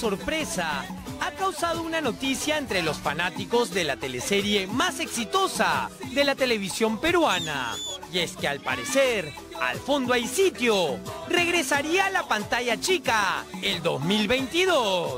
sorpresa ha causado una noticia entre los fanáticos de la teleserie más exitosa de la televisión peruana. Y es que al parecer, Al fondo hay sitio regresaría a la pantalla chica el 2022.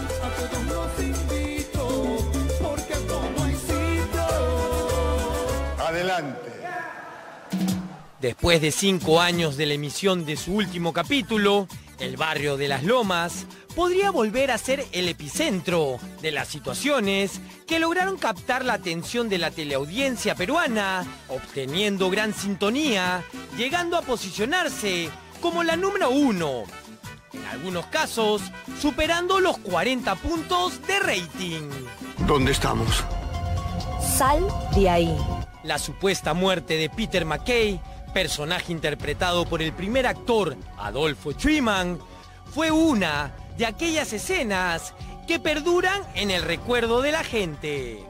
Adelante. Después de 5 años de la emisión de su último capítulo, el barrio de Las Lomas podría volver a ser el epicentro de las situaciones que lograron captar la atención de la teleaudiencia peruana, obteniendo gran sintonía, llegando a posicionarse como la número 1. En algunos casos, superando los 40 puntos de rating. ¿Dónde estamos? Sal de ahí. La supuesta muerte de Peter MacKay, personaje interpretado por el primer actor Adolfo Schliemann, fue una de aquellas escenas que perduran en el recuerdo de la gente.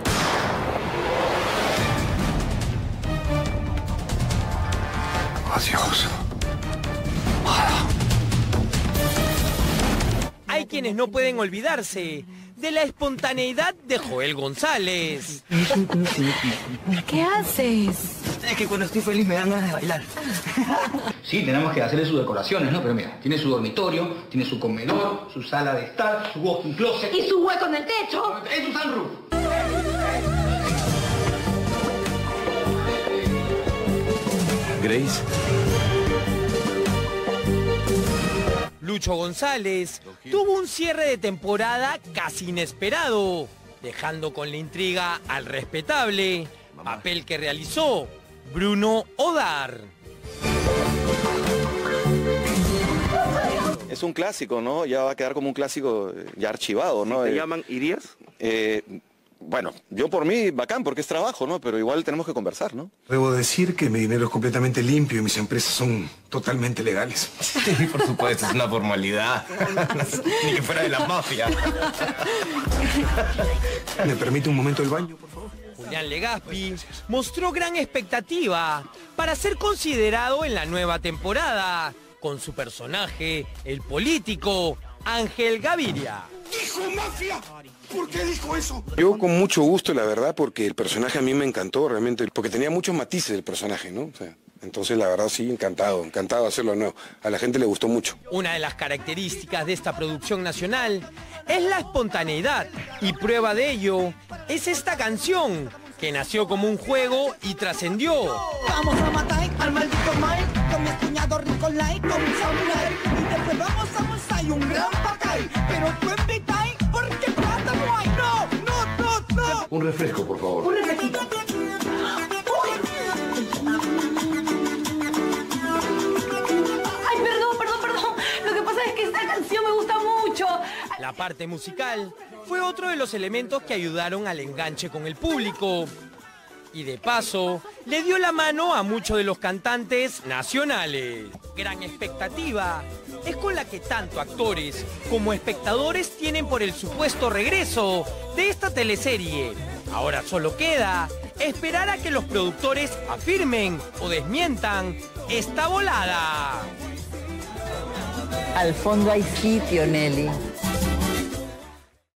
Adiós. Hay quienes no pueden olvidarse de la espontaneidad de Joel González. ¿Qué haces? Es que cuando estoy feliz me dan ganas de bailar. Sí, tenemos que hacerle sus decoraciones, ¿no? Pero mira, tiene su dormitorio, tiene su comedor, su sala de estar, su walking closet. ¿Y su hueco en el techo? Es su sunroof. Grace. Lucho González tuvo un cierre de temporada casi inesperado, dejando con la intriga al respetable papel que realizó Bruno Odar. Es un clásico, ¿no? Ya va a quedar como un clásico ya archivado, ¿no? Si te llaman, ¿irías? Bueno, yo por mí, bacán, porque es trabajo, ¿no? Pero igual tenemos que conversar, ¿no? Debo decir que mi dinero es completamente limpio y mis empresas son totalmente legales. Sí, por supuesto, es una formalidad. Ni que fuera de la mafia. ¿Me permite un momento el baño, por favor? Julián Legazpi mostró gran expectativa para ser considerado en la nueva temporada, con su personaje, el político Ángel Gaviria. ¡Dijo mafia! ¿Por qué dijo eso? Yo con mucho gusto, la verdad, porque el personaje a mí me encantó realmente, porque tenía muchos matices el personaje, ¿no? O sea, entonces la verdad sí, encantado de hacerlo de nuevo. A la gente le gustó mucho. Una de las características de esta producción nacional es la espontaneidad, y prueba de ello es esta canción, que nació como un juego y trascendió. Vamos a matar al maldito Mike, con mi cuñado rico like, con un samurai, y después vamos a mostrar un gran pacay, pero tú invitáis porque plata no hay. No. Un refresco, por favor. Un refresquito. Ay, perdón. Lo que pasa es que esta canción me gusta mucho. La parte musical fue otro de los elementos que ayudaron al enganche con el público. Y de paso, le dio la mano a muchos de los cantantes nacionales. Gran expectativa es con la que tanto actores como espectadores tienen por el supuesto regreso de esta teleserie. Ahora solo queda esperar a que los productores afirmen o desmientan esta volada. Al fondo hay sitio, Nelly.